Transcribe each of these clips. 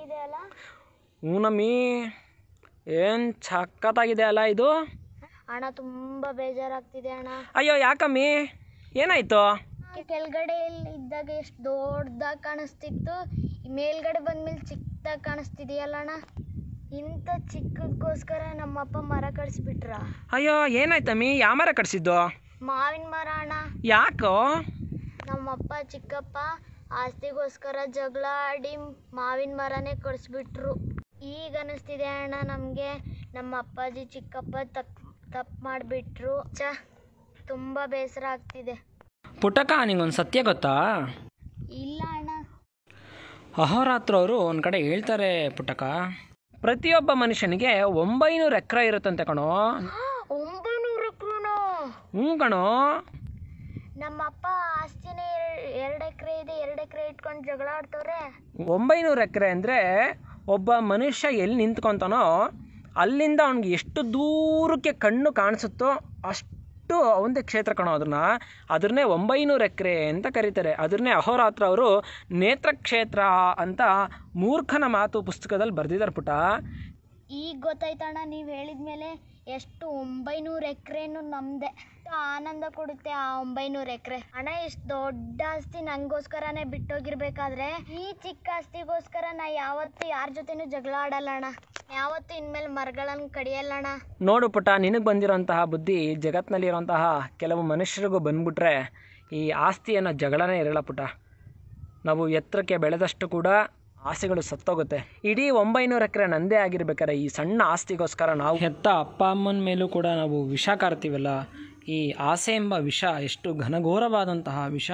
ಚೆನ್ನಾಗಿದೆ ಅಲ್ಲ? ಹೂನಮ್ಮಿ, ಏನು ಸಖತ್ತಾಗಿದೆ ಅಲ್ಲ ಇದು. ಅಣ್ಣ ತುಂಬ ಬೇಜಾರಾಗ್ತಿದೆ ಅಣ್ಣ. ಅಯ್ಯೋ ಯಾಕಮ್ಮಿ, ಏನಾಯ್ತು? ಕೆಳಗಡೆ ಇದ್ದಾಗ ಎಷ್ಟು ದೊಡ್ಡದಾಗಿ ಕಾಣಿಸ್ತಿತ್ತು, ಮೇಲ್ಗಡೆ ಬಂದ್ಮೇಲೆ ಚಿಕ್ಕದಾಗಿ ಕಾಣಿಸ್ತಿದೆಯಲ್ಲ ಅಣ್ಣ. ಇಂಥ ಚಿಕ್ಕದಕ್ಕೋಸ್ಕರ ನಮ್ಮಪ್ಪ ಮರ ಕಡಿಸ್ಬಿಟ್ರ. ಅಯ್ಯೋ ಏನಾಯ್ತಮ್ಮಿ, ಯಾವ ಮರ ಕಡಿಸಿದ್ದು? ಮಾವಿನ ಮರ ಅಣ್ಣ. ಯಾಕೋ? ನಮ್ಮಪ್ಪ ಚಿಕ್ಕಪ್ಪ ಆಸ್ತಿಗೋಸ್ಕರ ಜಗಳ ಆಡಿ ಮಾವಿನ ಮರನೇ ಕಡಿಸ್ಬಿಟ್ರು. ಈಗ ಅನಿಸ್ತಿದೆ ಅಣ್ಣ ನಮಗೆ ನಮ್ಮ ಅಪ್ಪಾಜಿ ಚಿಕ್ಕಪ್ಪ ತಪ್ಪು ಮಾಡಿಬಿಟ್ರು. ತುಂಬ ಬೇಸರ ಆಗ್ತಿದೆ. ಪುಟ್ಟಕ್ಕ, ನಿಂಗೊಂದು ಸತ್ಯ ಗೊತ್ತಾ? ಇಲ್ಲ ಅಣ್ಣ. ಅಹೋರಾತ್ರ ಅವರು ಒಂದು ಕಡೆ ಹೇಳ್ತಾರೆ ಪುಟ್ಟಕ್ಕ, ಪ್ರತಿಯೊಬ್ಬ ಮನುಷ್ಯನಿಗೆ 900 ಎಕರೆ ಇರುತ್ತಂತೆ ಕಣೋ. 900 ಎಕರೆನೋ? ಹ್ಞೂ ಕಣೋ. ನಮ್ಮಪ್ಪ ಆಸ್ತಿನೇ 2 ಎಕರೆ ಇದೆ, 2 ಎಕರೆ ಇಟ್ಕೊಂಡು ಜಗಳ ಆಡ್ತವ್ರೆ. 900 ಎಕರೆ ಅಂದರೆ ಒಬ್ಬ ಮನುಷ್ಯ ಎಲ್ಲಿ ನಿಂತ್ಕೊತಾನೋ ಅಲ್ಲಿಂದ ಅವ್ನಿಗೆ ಎಷ್ಟು ದೂರಕ್ಕೆ ಕಣ್ಣು ಕಾಣಿಸುತ್ತೋ ಅಷ್ಟು ಅವಂದೇ ಕ್ಷೇತ್ರ ಕಣೋ. ಅದನ್ನೇ 900 ಎಕರೆ ಅಂತ ಕರೀತಾರೆ. ಅದನ್ನೇ ಅಹೋರಾತ್ರ ಅವರು ನೇತ್ರಕ್ಷೇತ್ರ ಅಂತ ಮೂರ್ಖನ ಮಾತು ಪುಸ್ತಕದಲ್ಲಿ ಬರೆದಿದ್ದಾರೆ ಪುಟ. ಈಗ ಗೊತ್ತಾಯ್ತಣ್ಣ, ನೀವು ಹೇಳಿದ್ಮೇಲೆ ಎಷ್ಟು 900 ಎಕರೆನೂ ನಮ್ಮದೇ. ಆನಂದ ಕೊಡುತ್ತೆ ಆ 900 ಎಕರೆ. ಅಣ್ಣ, ಇಷ್ಟು ದೊಡ್ಡ ಆಸ್ತಿ ನನಗೋಸ್ಕರನೇ ಬಿಟ್ಟೋಗಿರ್ಬೇಕಾದ್ರೆ ಈ ಚಿಕ್ಕ ಆಸ್ತಿಗೋಸ್ಕರ ನಾ ಯಾವತ್ತೂ ಯಾರ ಜೊತೆನೂ ಜಗಳ ಆಡಲ್ಲ ಅಣ್ಣ. ಯಾವತ್ತೂ ಇನ್ಮೇಲೆ ಮರಗಳನ್ನು ಕಡಿಯಲ್ಲಣ್ಣ. ನೋಡು ಪುಟ, ನಿನಗೆ ಬಂದಿರೋಂತಹ ಬುದ್ಧಿ ಜಗತ್ತಿನಲ್ಲಿರೋಂತಹ ಕೆಲವು ಮನುಷ್ಯರಿಗೂ ಬಂದ್ಬಿಟ್ರೆ ಈ ಆಸ್ತಿ ಅನ್ನೋ ಜಗಳನೇ ಇರಲ್ಲ ಪುಟ. ನಾವು ಎತ್ತರಕ್ಕೆ ಬೆಳೆದಷ್ಟು ಕೂಡ ಆಸೆಗಳು ಸತ್ತೋಗುತ್ತೆ. ಇಡೀ 900 ಎಕರೆ ನಂದೇ ಆಗಿರ್ಬೇಕಾದ್ರೆ ಈ ಸಣ್ಣ ಆಸ್ತಿಗೋಸ್ಕರ ನಾವು ಹೆತ್ತ ಅಪ್ಪ ಅಮ್ಮನ ಮೇಲೂ ಕೂಡ ನಾವು ವಿಷ ಕಾರ್ತೀವಲ್ಲ. ಈ ಆಸೆ ಎಂಬ ವಿಷ ಎಷ್ಟು ಘನಘೋರವಾದಂತಹ ವಿಷ.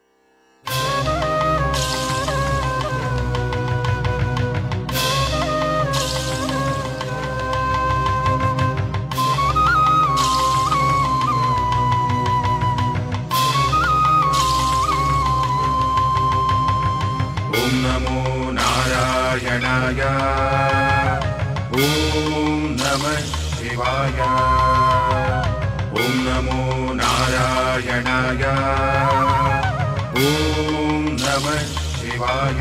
ಓಂ ನಮೋ ನಾರಾಯಣಾಯ, ಓಂ ನಮಃ ಶಿವಾಯ, ಓಂ ನಮೋ ನಾರಾಯಣಾಯ, ಓಂ ನಮಃ ಶಿವಾಯ.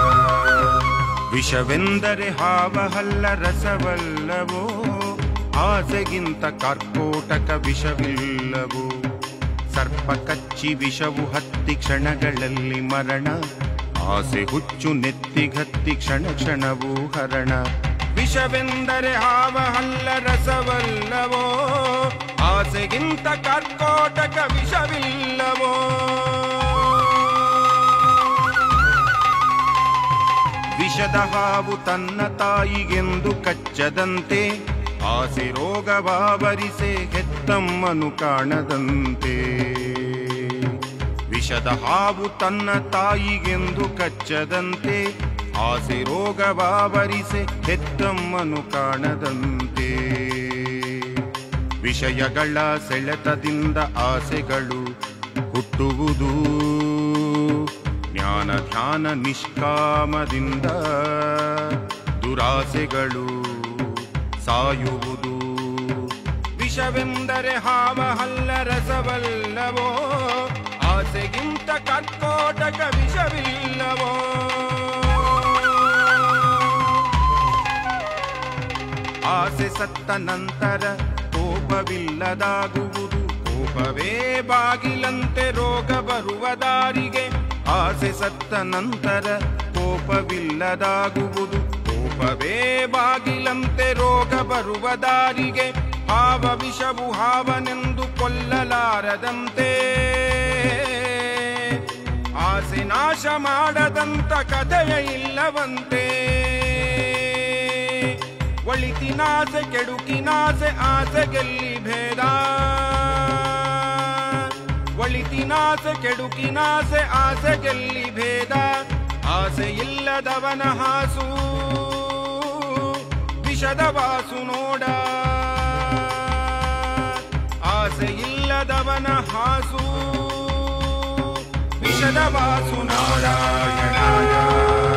ವಿಷವೆಂದರೆ ಹಾವಹಲ್ಲ ರಸವಲ್ಲವೋ, ಆಸೆಗಿಂತ ಕರ್ಕೋಟಕ ವಿಷವಿಲ್ಲವೋ. ಸರ್ಪ ಕಚ್ಚಿ ವಿಷವು ಹತ್ತಿ ಕ್ಷಣಗಳಲ್ಲಿ ಮರಣ, ಆಸೆ ಹುಚ್ಚು ನೆತ್ತಿಗತ್ತಿ ಕ್ಷಣ ಕ್ಷಣವೂ ಹರಣ. ವಿಷವೆಂದರೆ ಹಾವಹಲ್ಲ ರಸವಲ್ಲವೋ, ಆಸೆಗಿಂತ ಕರ್ಕೋಟಕ ವಿಷವಿಲ್ಲವೋ. ವಿಷದ ಹಾವು ತನ್ನ ತಾಯಿಗೆಂದು ಕಚ್ಚದಂತೆ, ಆಸೆ ರೋಗವಾವರಿಸೆ ಹೆತ್ತಮ್ಮನು ಕಾಣದಂತೆ. ವಿಷದ ಹಾವು ತನ್ನ ತಾಯಿಗೆಂದು ಕಚ್ಚದಂತೆ, ಆಸೆ ರೋಗವಾವರಿಸೆ ಹೆತ್ತಮ್ಮನು ಕಾಣದಂತೆ. ವಿಷಯಗಳ ಸೆಳೆತದಿಂದ ಆಸೆಗಳು ಹುಟ್ಟುವುದು, ಜ್ಞಾನ ಧ್ಯಾನ ನಿಷ್ಕಾಮದಿಂದ ದುರಾಸೆಗಳು ಸಾಯುವುದು. ವಿಷವೆಂದರೆ ಹಾವಹಲ್ಲ ರಸವಲ್ಲವೋ, ಆಸೆಗಿಂತ ಕರ್ಕೋಟಕ ವಿಷವಿಲ್ಲವೋ. ಆಸೆ ಸತ್ತ ನಂತರ ಕೋಪವಿಲ್ಲದಾಗುವುದು, ಕೋಪವೇ ಬಾಗಿಲಂತೆ ರೋಗ ಬರುವ ದಾರಿಗೆ. ಆಸೆ ಸತ್ತ ನಂತರ ಕೋಪವಿಲ್ಲದಾಗುವುದು, ಕೋಪವೇ ಬಾಗಿಲಂತೆ ರೋಗ ಬರುವ ದಾರಿಗೆ. ಹಾವ ವಿಷವು ಹಾವನೆಂದು ಕೊಲ್ಲಲಾರದಂತೆ, ಆಸೆ ನಾಶ ಮಾಡದಂತ ಕಥೆಯ ಇಲ್ಲವಂತೆ. ಒಳಿತಿನಾಸೆ ಕೆಡುಕಿನಾಸೆ ಆಸೆ ಗೆಲ್ಲಿ ಭೇದ, ಒಳಿತಿನಾಸೆ ಕೆಡುಕಿನಾಸೆ ಆಸೆ ಗೆಲ್ಲಿ ಭೇದ. ಆಸೆ ಇಲ್ಲದವನ ಹಾಸು ವಿಷದ ವಾಸು ನೋಡ, ಆಸೆ ಇಲ್ಲದವನ ಹಾಸು. ವಿಷದ ವಾಸು ನಾರಾಯಣಾಯ.